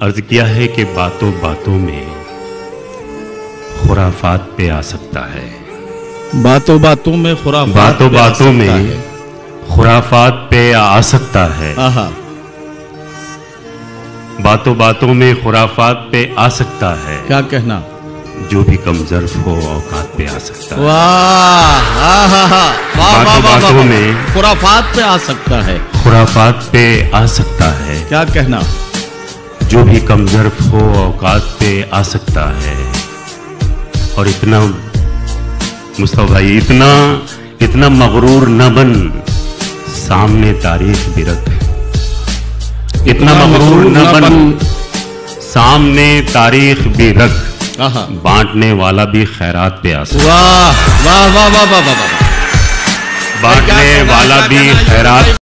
अर्ज किया है कि बातों बातों में खुराफात पे आ सकता है। बातों बातों में खुराफात बातों पे आ बातों सकता में है। खुराफात पे आ सकता है। आहा, बातों बातों में खुराफात पे आ सकता है। क्या कहना, जो भी कमजोर हो औकात पे आ सकता है। वाह, आहा, वाह, वाह, बातों वाह, बातों वाह, में खुराफात पे आ सकता है। खुराफात पे आ सकता है। क्या कहना, जो भी कमजोर हो औकात पे आ सकता है। और इतना मुस्तफा भाई, इतना मगरूर न बन, सामने तारीख भी रख। इतना मगरूर न बन, सामने तारीख भी रख। आहा, बांटने वाला भी खैरात पे आ सकता है। वाह, वाह, वाह, वाह, वाह, वाह, वाह। बांटने वाला भी खैरात